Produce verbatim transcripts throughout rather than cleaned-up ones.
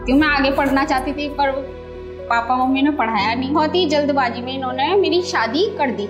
क्यों मैं आगे पढ़ना चाहती थी, पर पापा मम्मी ने पढ़ाया नहीं। बहुत ही जल्दबाजी में इन्होंने मेरी शादी कर दी।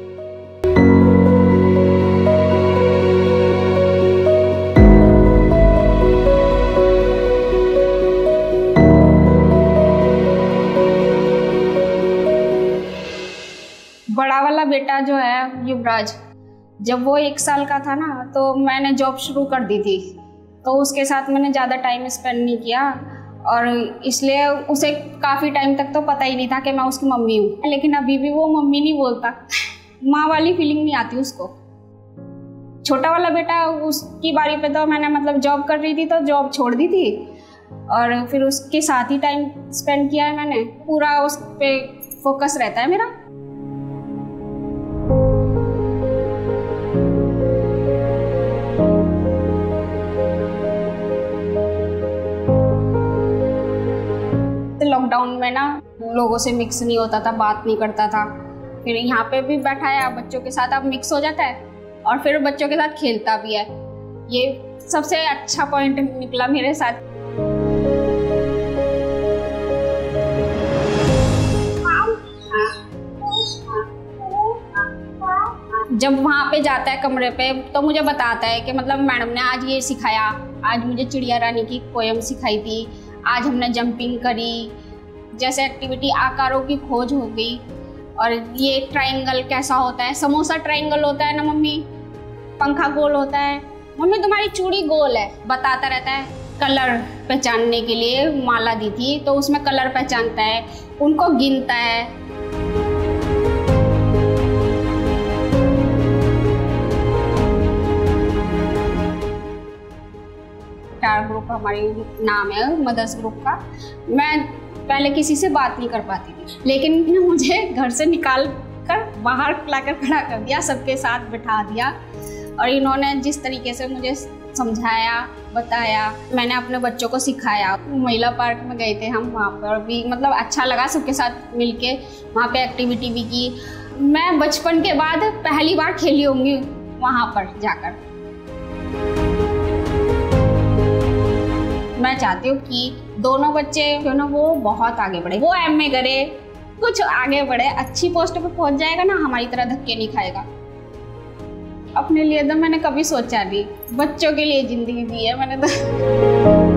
बड़ा वाला बेटा जो है युवराज, जब वो एक साल का था ना, तो मैंने जॉब शुरू कर दी थी, तो उसके साथ मैंने ज़्यादा टाइम स्पेंड नहीं किया और इसलिए उसे काफ़ी टाइम तक तो पता ही नहीं था कि मैं उसकी मम्मी हूँ। लेकिन अभी भी वो मम्मी नहीं बोलता, माँ वाली फीलिंग नहीं आती उसको। छोटा वाला बेटा, उसकी बारी पे तो मैंने मतलब जॉब कर रही थी तो जॉब छोड़ दी थी और फिर उसके साथ ही टाइम स्पेंड किया है मैंने। पूरा उस पर फोकस रहता है मेरा। लॉकडाउन में ना लोगों से मिक्स नहीं होता था, बात नहीं करता था। फिर यहाँ पे भी बैठा है बच्चों के साथ, अब मिक्स हो जाता है और फिर बच्चों के साथ खेलता भी है। ये सबसे अच्छा पॉइंट निकला मेरे साथ। जब वहाँ पे जाता है कमरे पे तो मुझे बताता है कि मतलब मैडम ने आज ये सिखाया, आज मुझे चिड़िया रानी की पोएम सिखाई थी, आज हमने जंपिंग करी, जैसे एक्टिविटी आकारों की खोज हो गई। और ये ट्रायंगल कैसा होता है, समोसा ट्रायंगल होता है ना मम्मी, पंखा गोल होता है, मम्मी तुम्हारी चूड़ी गोल है, बताता रहता है। कलर पहचानने के लिए माला दी थी तो उसमें कलर पहचानता है, उनको गिनता है। स्टार ग्रुप हमारी नाम है, मदर्स ग्रुप का। मैं पहले किसी से बात नहीं कर पाती थी, लेकिन इन्होंने मुझे घर से निकाल कर बाहर लाकर खड़ा कर दिया, सबके साथ बिठा दिया और इन्होंने जिस तरीके से मुझे समझाया, बताया, मैंने अपने बच्चों को सिखाया। महिला पार्क में गए थे हम, वहाँ पर भी मतलब अच्छा लगा सबके साथ मिलके, वहाँ पे एक्टिविटी भी की। मैं बचपन के बाद पहली बार खेली होंगी वहाँ पर जाकर। मैं चाहती हूँ कि दोनों बच्चे जो ना वो बहुत आगे बढ़े, वो एम ए करे, कुछ आगे बढ़े, अच्छी पोस्ट पे पहुँच जाएगा ना, हमारी तरह धक्के नहीं खाएगा। अपने लिए तो मैंने कभी सोचा नहीं, बच्चों के लिए जिंदगी दी है मैंने तो।